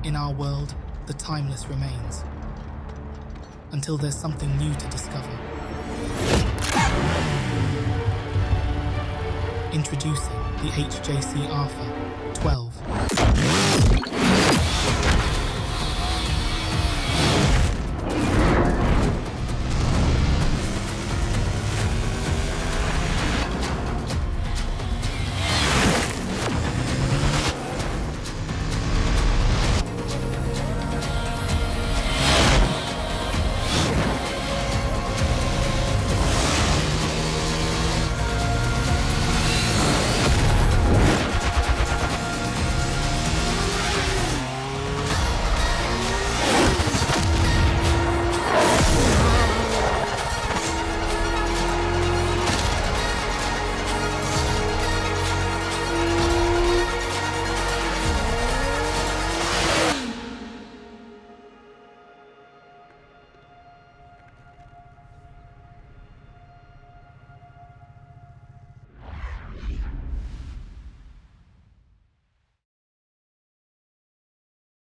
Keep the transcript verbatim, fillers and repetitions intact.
In our world, the timeless remains, until there's something new to discover. Introducing the H J C R P H A twelve.